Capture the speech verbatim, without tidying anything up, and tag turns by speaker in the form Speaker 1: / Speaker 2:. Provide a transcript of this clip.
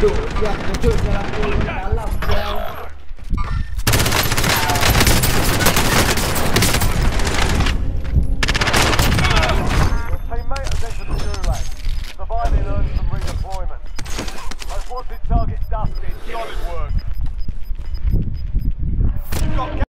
Speaker 1: Aduh, dia hancur jalan tu dalam jauh.
Speaker 2: Your teammate has entered the Gulag. Surviving earns some redeployment. Most wanted target dusted. Solid work.